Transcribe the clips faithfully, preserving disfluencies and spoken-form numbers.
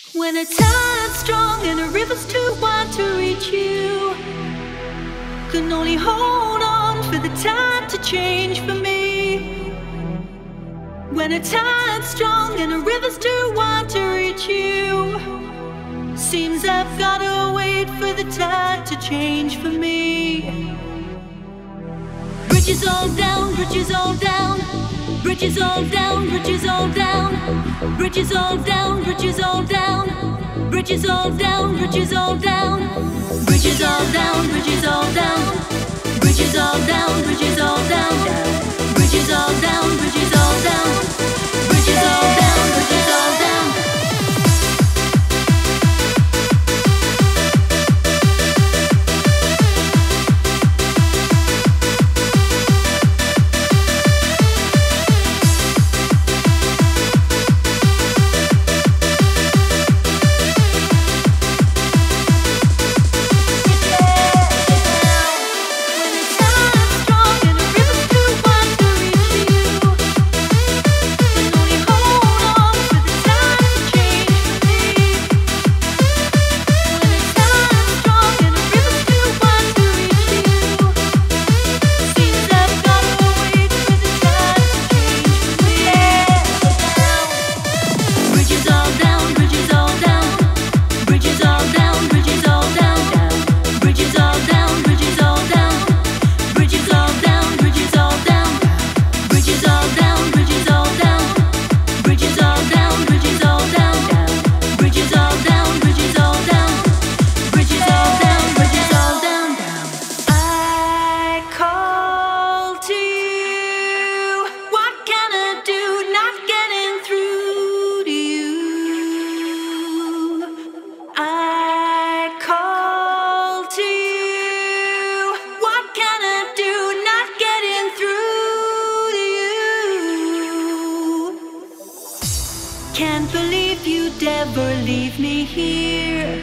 When a tide's strong and a river's too wide to reach you, can only hold on for the tide to change for me. When a tide's strong and a river's too wide to reach you, seems I've gotta wait for the tide to change for me. Bridges all down, bridges all down, bridges all down, bridges all down, bridges all down, bridges all down, bridges all down, bridges all down, bridges all down, bridges all down, bridges all down, bridges all down, bridges all down, bridges all down, bridges all down, bridges all down. Can't believe you'd ever leave me here,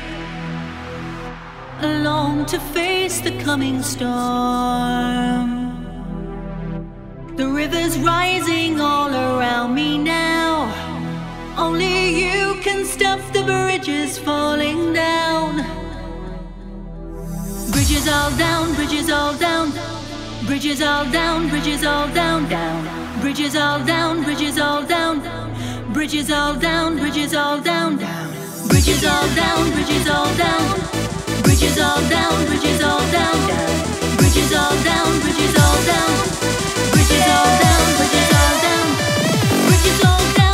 alone to face the coming storm. The river's rising all around me now. Only you can stop the bridges falling down. Bridges all down, bridges all down, bridges all down, bridges all down, down. Bridges all down, bridges all down, bridges all down, bridges all down, down. Bridges all down, bridges all down, bridges all down, bridges all down, down. Bridges all down, bridges all down, bridges all down, bridges all down, bridges all down.